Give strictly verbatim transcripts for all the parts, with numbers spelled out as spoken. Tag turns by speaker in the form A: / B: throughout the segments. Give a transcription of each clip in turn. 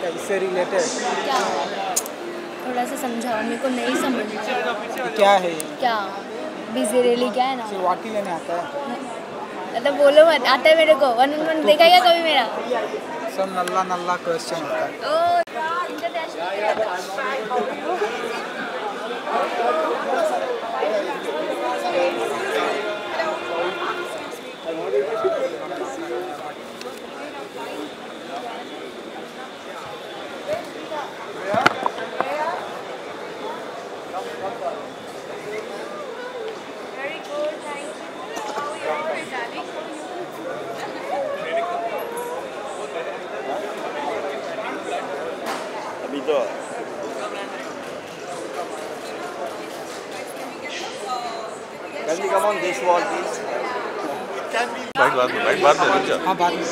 A: क्या इससे रिलेटेड?
B: क्या थोड़ा सा समझाओ, मेरे को नहीं समझ
A: क्या है ये?
B: क्या बिजी रेली क्या है ना?
A: सिर्फ वाटी लेने आता है?
B: मतलब बोलो मत, आता है मेरे को। वन वन वन देखा क्या कभी मेरा?
A: सब नल्ला नल्ला क्वेश्चन होता है।
B: ओ
C: अभी तो Can we come on this wall, please?
D: Bike बाद में बाइक बाद में रुक जा।
A: हाँ बाद में।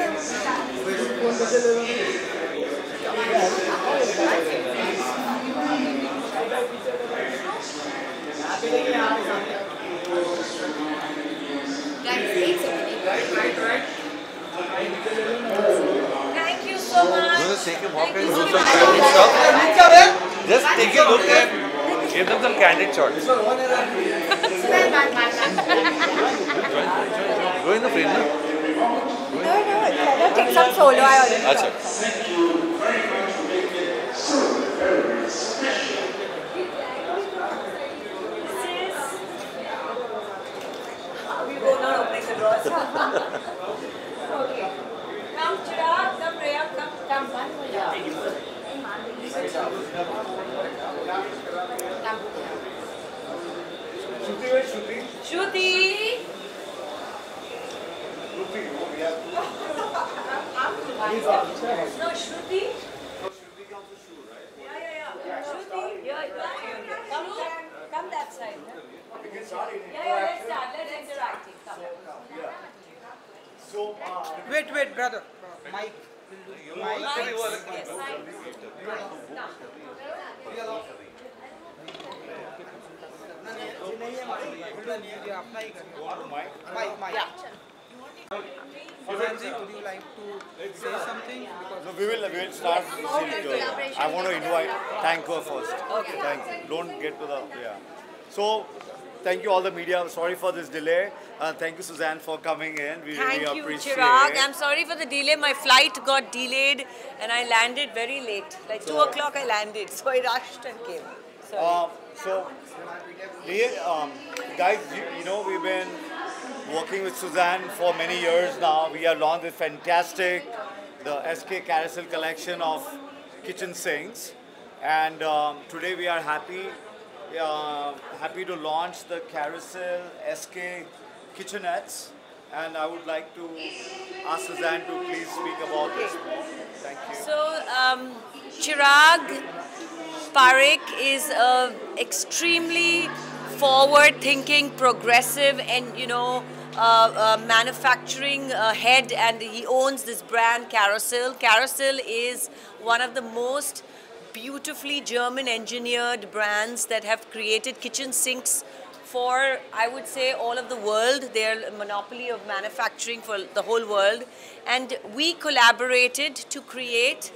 B: Thank you so much.
D: Just take a walk and do some candid stuff. Just take a look and give them some candid shots. Go in the frame, na?
B: No, no, let take some solo. I already.
D: अच्छा।
B: We go not opening the doors. Okay. Come, Chirag. Come, Priya. Come, come. One more job. Shruti. No, Shruti. Yeah, yeah, yeah. Shruti, yeah, yeah. Come, come that side. Yeah, yeah. Let's start. Let's interacting. Come.
C: So, uh,
A: Wait, wait, brother. Mike.
B: Mike, yes, Mike. Come.
A: ये अपना ही करें। Mike, Mike. Suzanne ji, would you like to say something? Because
C: no, we will we will start. I want to invite thank her first.
B: Okay.
C: Thank you. Don't get to the yeah. So, thank you all the media. Sorry for this delay. Uh, thank you, Suzanne, for coming in. We
E: Thank
C: really
E: you,
C: appreciate
E: Chirag.
C: it.
E: I'm sorry for the delay. My flight got delayed and I landed very late. Like two o'clock I landed, so I rushed and came. Sorry.
C: Uh, so, we- um, guys, you, you know, we've been working with Suzanne for many years now. We have launched this fantastic, the S K Carousel collection of kitchen sinks. And um, today we are happy, uh, happy to launch the Carousel S K kitchenettes. And I would like to ask Suzanne to please speak about this more. Thank you.
E: So, um, Chirag Parekh is a extremely forward-thinking, progressive, and you know, uh, uh, manufacturing uh, head, and he owns this brand Carousel. Carousel is one of the most beautifully German engineered brands that have created kitchen sinks for, I would say, all of the world. They're a monopoly of manufacturing for the whole world. And we collaborated to create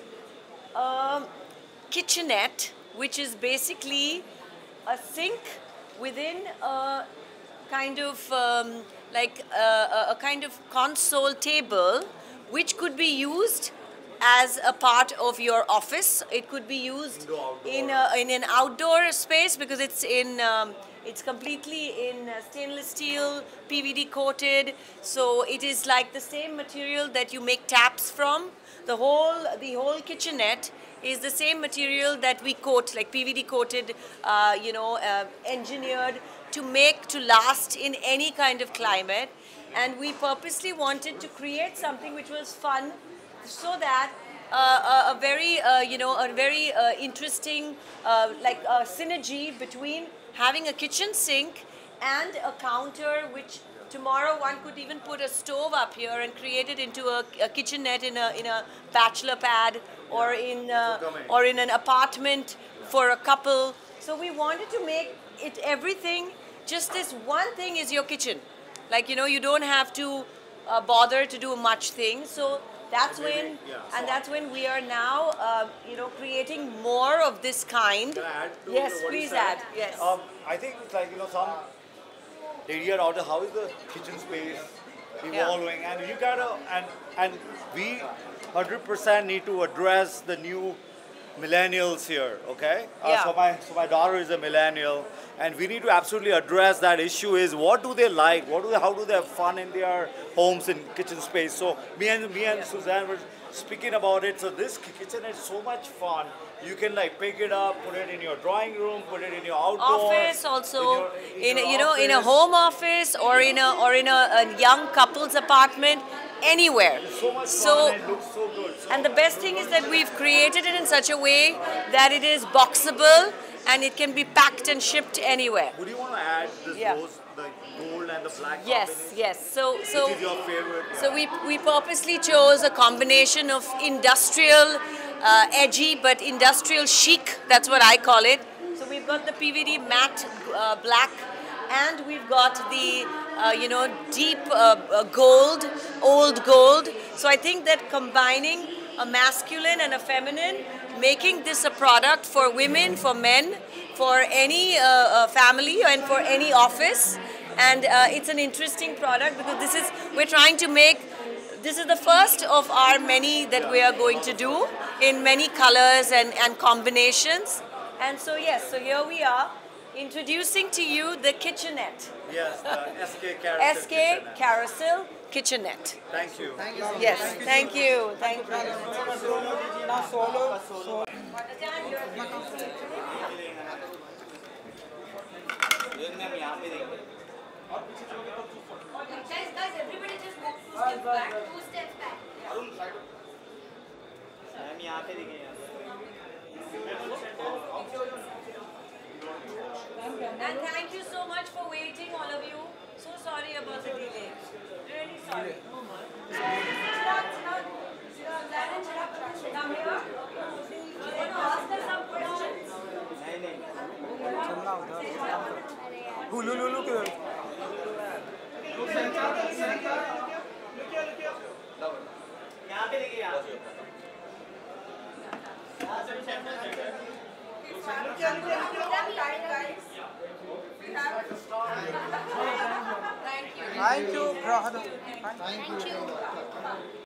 E: a kitchenette, which is basically a sink within a kind of um, like a, a kind of console table, which could be used as a part of your office. It could be used in a, in an outdoor space because it's in um, it's completely in uh, stainless steel, P V D coated. So it is like the same material that you make taps from. The whole the whole kitchenette is the same material that we coat, like P V D coated, uh, you know, uh, engineered to make to last in any kind of climate. And we purposely wanted to create something which was fun, so that uh, a, a very, uh, you know, a very uh, interesting, uh, like a synergy between having a kitchen sink and a counter, which tomorrow one could even put a stove up here and create it into a, a kitchenette in a in a bachelor pad or in uh, or in an apartment for a couple. So we wanted to make it everything. Just this one thing is your kitchen. Like, you know, you don't have to uh, bother to do much things. So That's when, and that's when we are now, uh, you know, creating more of this kind.
C: Can I add to
E: Yes,
C: what you
E: please
C: said?
E: add. Yes.
C: Um, I think it's like, you know, some area out there, how is the kitchen space evolving? And you gotta, and, and we one hundred percent need to address the new millennials here, okay? Uh,
E: Yeah.
C: so, my, so my daughter is a millennial, and we need to absolutely address that issue is what do they like? What do they, how do they have fun in their homes and kitchen space? So me and, me and Suzanne were speaking about it. So this kitchen is so much fun. You can like pick it up, put it in your drawing room, put it in your outdoor.
E: Office also,
C: in
E: in,
C: your- in
E: a,
C: your
E: you know, in a
C: office.
E: home office or in a or in a, a young couple's apartment, anywhere.
C: So much
E: So,
C: fun and looks so good. So
E: and the best thing is that we've created it in such a way that it is boxable and it can be packed and shipped anywhere.
C: would you want to add this
E: Yeah.
C: rose, the gold and the black
E: Yes,
C: combination?
E: yes. So, so.
C: Which is your favorite?
E: So we, we purposely chose a combination of industrial, uh, edgy, but industrial chic. That's what I call it. So we've got the P V D matte uh, black, and we've got the, uh, you know, deep uh, uh, gold, old gold. So I think that combining a masculine and a feminine, making this a product for women, for men, for any uh, uh, family, and for any office. And uh, it's an interesting product because this is, we're trying to make, this is the first of our many that we are going to do in many colors and, and combinations. And so yes, so here we are introducing to you the kitchenette.
C: Yes, the S K Carousel.
E: S K
C: kitchenette.
E: Carousel Kitchenette.
C: Thank you.
E: Yes, thank you, thank you.
A: Now solo, solo.
B: Guys, guys, everybody just move two steps back. Two steps back.
A: Ma'am यहाँ पे दिखेगा
E: And thank you so much for waiting, all of you. So sorry about the delay. Really sorry. Chirag, Chirag, Chirag, Zaran, Chirag, come here. You want to ask us some questions?
A: नहीं नहीं
F: चलना उधर Hulu Lulu के
A: यहाँ पे दिखेगा
F: thank you brother thank you